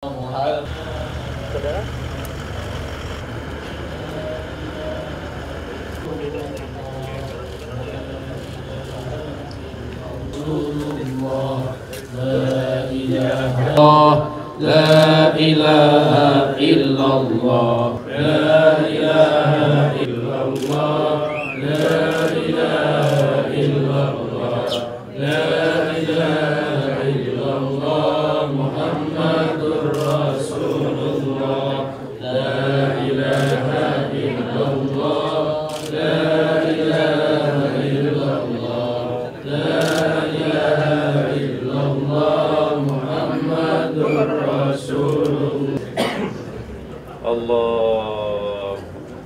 Saudara? La ilaha illallah, la ilaha illallah, la ilaha illallah, la ilaha illallah, Muhammadur Rasulullah, la ilaha illallah, la ilaha illallah, la ilaha illallah, Muhammadur Rasulullah. Allah.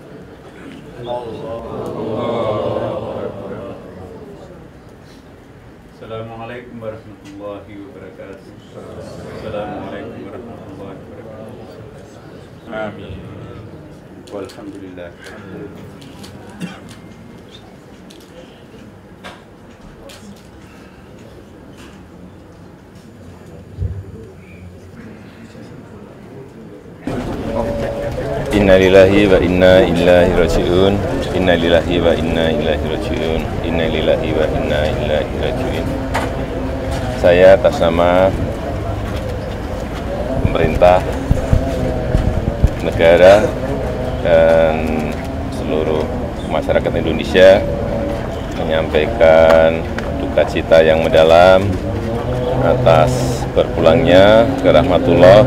Assalamualaikum warahmatullahi wabarakatuh. Assalamualaikum warahmatullahi wabarakatuh. Amin. Walhamdulillah. Innalillahi wa inna ilaihi raji'un. Innalillahi wa inna ilaihi raji'un. Innalillahi wa inna ilaihi raji'un. Saya atas nama pemerintah negara dan seluruh masyarakat Indonesia menyampaikan duka cita yang mendalam atas berpulangnya ke rahmatullah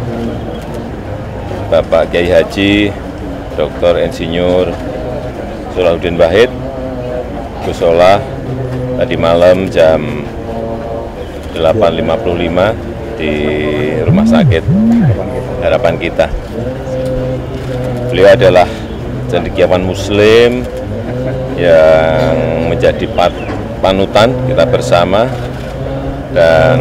Bapak Kiai Haji Dr. Insinyur Solahuddin Wahid Gusola tadi malam jam 8.55 di Rumah Sakit Harapan Kita. Beliau adalah cendekiawan Muslim yang menjadi panutan kita bersama, dan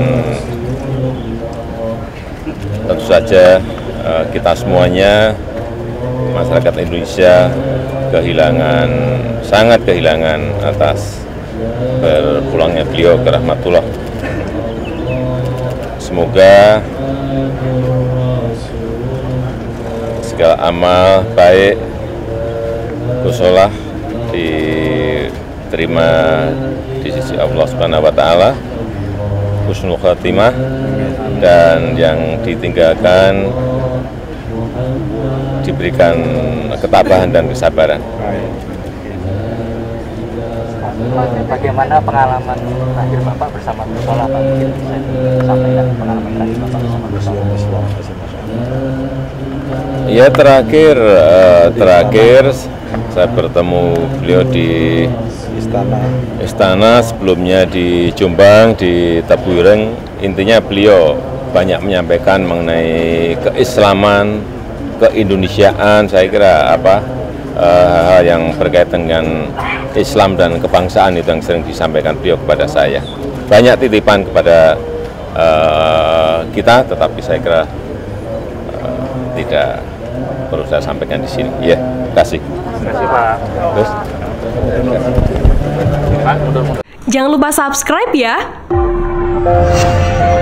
tentu saja kita semuanya, masyarakat Indonesia sangat kehilangan atas berpulangnya beliau ke rahmatullah. Semoga segala amal baik Gusola diterima di sisi Allah Subhanahu wa Ta'ala, husnul khatimah, dan yang ditinggalkan diberikan ketabahan dan kesabaran. Bagaimana pengalaman terakhir Bapak bersama Gusola, Pak? Mungkin bisa disampaikan pengalaman terakhir Bapak bersama Gusola. Ya, terakhir saya bertemu beliau di Istana, sebelumnya di Jombang, di Tabuireng. Intinya beliau banyak menyampaikan mengenai keislaman, keindonesiaan. Saya kira hal yang berkaitan dengan Islam dan kebangsaan itu yang sering disampaikan beliau kepada saya. Banyak titipan kepada kita, tetapi saya kira tidak perlu saya sampaikan di sini. Ya, terima kasih. Terima kasih, Pak. Terus? Jangan lupa subscribe ya.